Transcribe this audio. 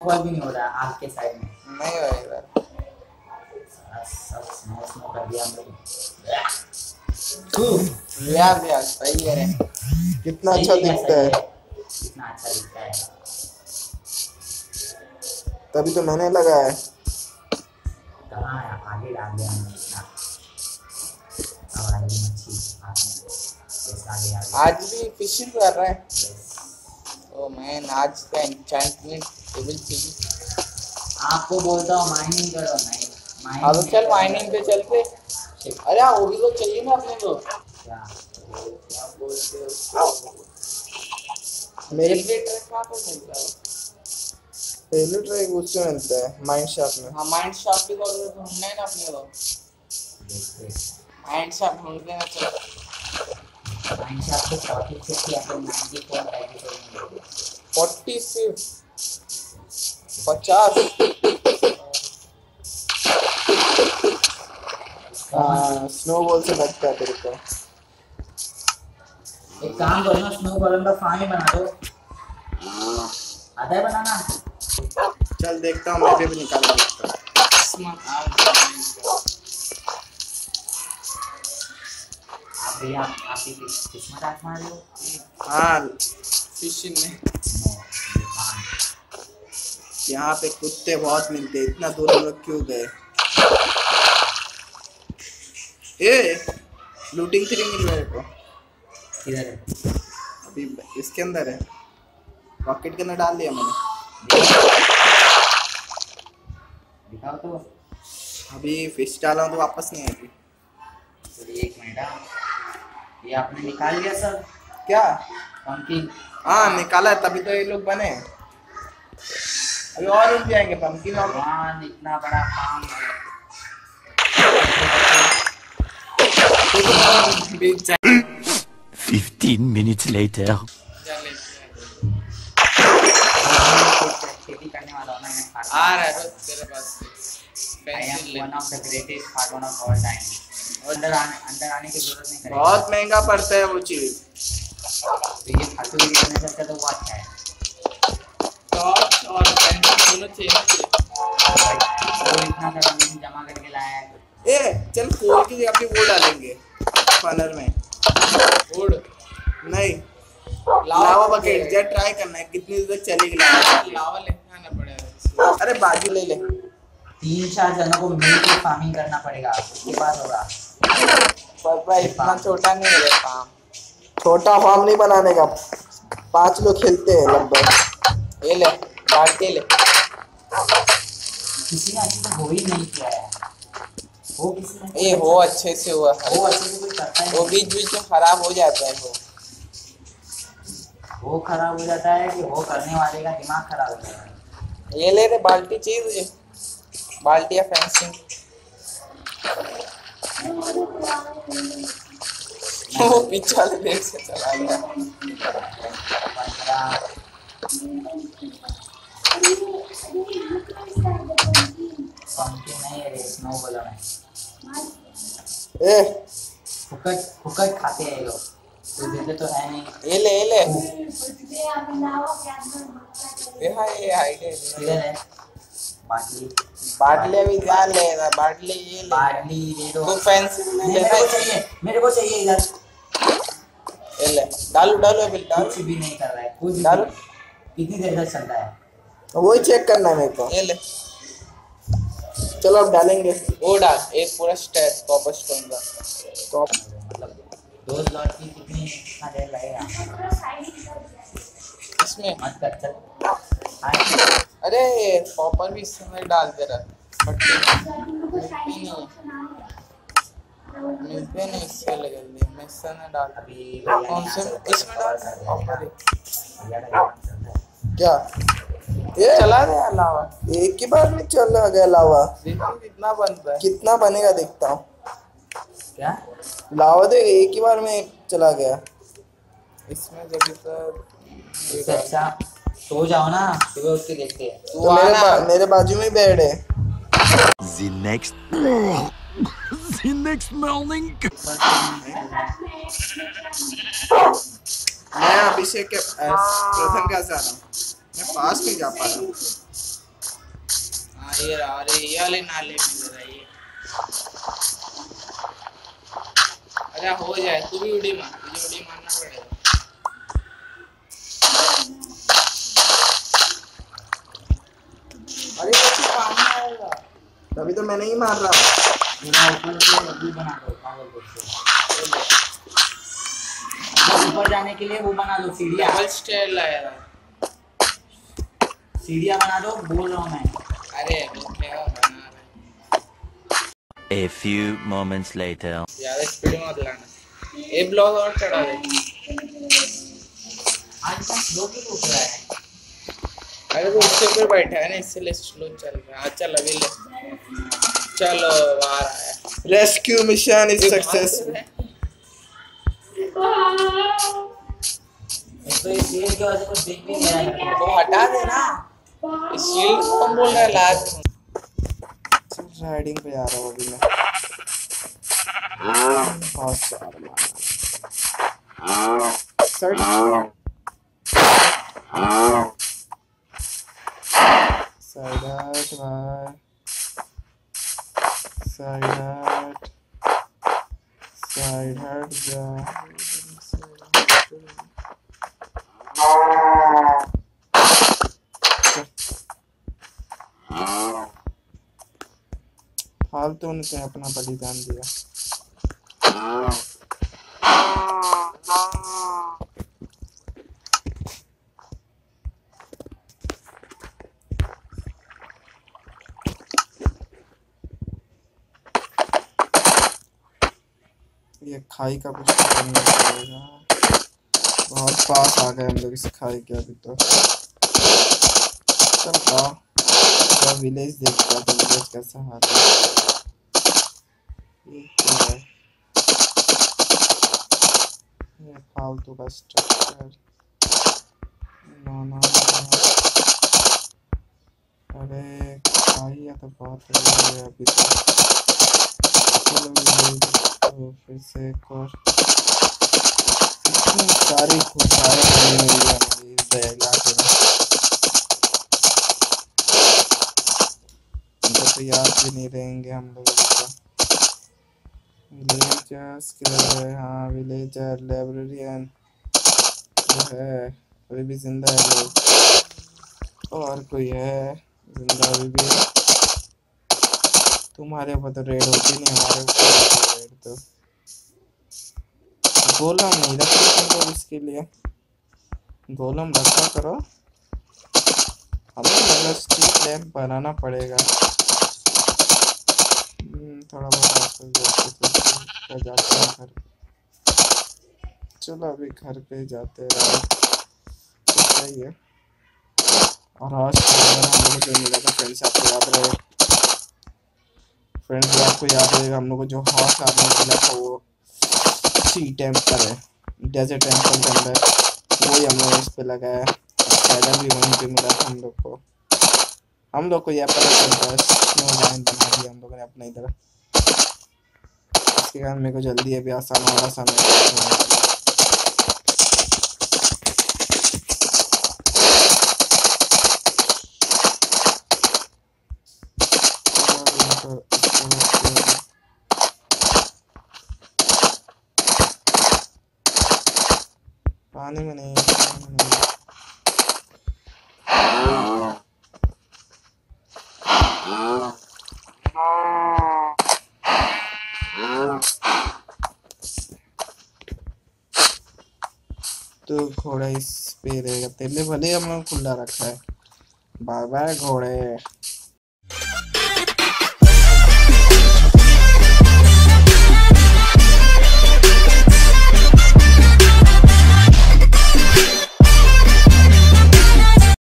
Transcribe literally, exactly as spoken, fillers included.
Snowfall भी नहीं हो रहा है आपके साइड में? नहीं हो इधर सब स्नो स्नो कर दिया हम लोग। यार यार सही है रे, कितना अच्छा दिखता है, कितना अच्छा दिखता है। तभी तो मैंने लगाया है। कहाँ है? आगे डाल दिया हमने इतना। अब आ गई मच्छी हाथ में। जैसे आगे आ गई। आज भी फिशिंग कर रहा है। ओ मैन आज का एन्चेंटमेंट टेबल चाहिए। आपको बोलता हूँ माइनिंग करो। नहीं माइनिंग। अब चल माइनिंग पे चलते। अरे वो भी तो चाहिए ना अपने को। क्या मेरे लिए ट्रैक कहाँ पर मिलता है? पहले ट्रैक उससे मिलता है माइंड शॉप में। हाँ माइंड शॉप भी तो ढूंढना है ना अपने को। माइंड शॉप ढूंढते हैं। चलो माइंड शॉप को फोर्टी फिफ्टी अपन नाइन्टी फोर पैकेज होंगे। फोर्टी सिक्स पचास। हाँ स्नोबॉल से बचता है तेरे को। एक काम करो ना, स्नो बॉल का फार्म ही बना दो। आता है बनाना? चल देखता हूँ, मैं भी निकाल देखता हूँ। आप भैया आप आपकी किस्मत आजमा रहे हो। हाँ फिशिंग में यहाँ पे कुत्ते बहुत मिलते हैं, इतना दूर हम लोग क्यों गए? ए लूटिंग थ्री मिल मेरे को। किधर है? अभी इसके अंदर है, पॉकेट के अंदर डाल दिया मैंने। दिखाओ तो। अभी फिश डाला हूँ तो वापस नहीं आएगी। चलिए एक मिनट। ये आपने निकाल लिया सर? क्या? पंपकिन? हाँ निकाला है, तभी तो ये लोग बने। अभी और उठ जाएंगे पंपकिन। और हाँ इतना बड़ा काम है। Fifteen minutes later. खेती करने वाला हूँ ना मैं। आ रहा है बस तेरे पास। I am one of the greatest farmer of all time. अंदर आने अंदर आने की जरूरत नहीं करेगा। बहुत महंगा पड़ता है वो चीज। तो ये फालतू की करने से तो वो अच्छा है। टॉर्च और पेंसिल दोनों चाहिए। वो इतना सारा दिन जमा करके लाया है। ए चल कोल की जगह पे वो डालेंगे फनर में। वुड नहीं, लावा बकेट। जब ट्राई करना है कितनी देर तक चलेगी लावा। लावा लेना ना पड़ेगा। अरे बाजू ले ले। तीन चार जनों को मिलकर फार्मिंग करना पड़ेगा, उसके बाद होगा। पापा इतना छोटा नहीं है काम। छोटा फार्म नहीं बनाने का, पांच लोग खेलते हैं लगभग। ये ले बाल्टी ले। किसी ने अच्छे से हो ही नहीं किया है। वो किसी ने ए हो अच्छे से हुआ। वो अच्छे से कोई करता है। वो बीच बीच में खराब हो जाता है। वो वो खराब हो जाता है कि वो करने वाले का दिमाग खराब हो जाता है। ये ले रे बाल्टी चाहिए तुझे? बाल्टी या फेंसिंग? वो पीछे वाले देर से चला गया। पंपकिन नहीं है रे, स्नो बॉल है। ए फुकट फुकट खाते हैं लोग, तो देते तो है नहीं। ये ले ये ले। ये हाय ये आइडिया किधर है बाटली? बाटली अभी जा ले रहा। बाटली ये ले। बाटली दे दो। तो फेंसिंग मेरे को चाहिए, मेरे को चाहिए इधर। ये ले डालो डालो अभी डालो। कुछ भी नहीं कर रहा है, कुछ डालो। कितनी देर तक चलता है? वही चेक करना है मेरे को। ये ले चलो अब डालेंगे। वो डाल एक पूरा स्टेप कॉपर स्टोन का। कॉप मतलब दो स्लॉट की कितनी कितना देर लगेगा इसमें? मत कर चल। अरे कॉपर भी इसमें डाल दे रहा। मिलते नहीं इससे लगे जल्दी। मैं इससे ना डाल। अभी कौन से इसमें डाल कॉपर? भैया क्या ये चला गया लावा? एक ही बार में चला गया लावा। देखो कितना बनता है। कितना बनेगा देखता हूँ। क्या लावा दे एक ही बार में चला गया इसमें। जब इससे अच्छा सो जाओ ना, सुबह उठ के देखते हैं। तो मेरे बा, मेरे बाजू में बेड है। The next The next morning. मैं अभिषेक के प्रथम क्या जा रहा हूँ। मैं पास नहीं जा पा रहा हूँ। ये रहा, अरे ये वाले नाले मिल रहा है ये। अरे हो जाए, तू भी उड़ी मार, तुझे उड़ी मारना पड़ेगा। अरे कैसे पानी आएगा? तभी तो मैं नहीं मार रहा। मेरा ऊपर से अभी बना दो पागल बच्चे। ऊपर जाने के लिए वो बना दो सीढ़ियाँ। डबल स्टेयर लाया, सीढ़ियाँ बना दो, बोल रहा हूँ मैं। अरे वो क्या बना रहा है। A few moments later. ज्यादा स्पीड में मत लाना, एक ब्लॉक और चढ़ा दे। आज तक स्लो क्यों उठ रहा है? अरे वो उसके ऊपर बैठा है ना, इसलिए स्लो चल रहा है। चल अभी ले, चलो बाहर आया। Rescue mission is successful. तो इस शील्ड की वजह से कुछ दिख भी नहीं रहा है। वो हटा दे ना, इस शील्ड को कौन बोल रहा है लाज। राइडिंग पे जा रहा हूँ अभी मैं। बहुत सारा सर साइड हट भाई, साइड हट, साइड हट जा। फालतू ने तो अपना बलिदान दिया। ये खाई का कुछ करना पड़ेगा। बहुत पास आ गए हम लोग इस खाई के। अभी तो चलता तो विलेज देखता तो विलेज कैसा हाल है। ये क्या है? ये फालतू का स्ट्रक्चर। नो नो अरे खाई है तो बहुत है अभी तो। चलो विलेज तो फिर से एक और इतनी सारी खुदाई बनी हुई है हमारी इस इलाके में। तो याद भी नहीं रहेंगे हम लोग को। विलेजर्स किधर है? हाँ विलेजर लाइब्रेरियन जो है अभी भी जिंदा है लोग। और कोई है जिंदा अभी भी? तुम्हारे ऊपर तो रेड होती नहीं, हमारे ऊपर रेड तो गोलम नहीं रखा तुमको। इसके लिए गोलम रखा करो। हमें लगा स्ट्रीट लैम्प बनाना पड़ेगा। थोड़ा बहुत जाते हैं घर। चलो अभी घर पे जाते हैं। सही है। और आज हम लोग जो मिला था फ्रेंड्स, आपको याद रहे फ्रेंड्स, आपको याद रहेगा हम लोग को जो हॉर्स आर्मर मिला था वो सी टेम्पल है, डेजर्ट टेम्पल के अंदर। वही हम लोग इस पे लगाया। पैदल भी वहीं पे मिला था हम लोग को। हम लोग को यह पता चलता है स्नो लाइन बना दिया हम लोगों ने अपने इधर। इसके कारण मेरे को जल्दी अभी आसान वाला समय पानी में नहीं, पानी में नहीं। तो घोड़ा इस पे रहेगा। तेले भले हम लोग खुला रखा है। बाय बाय घोड़े।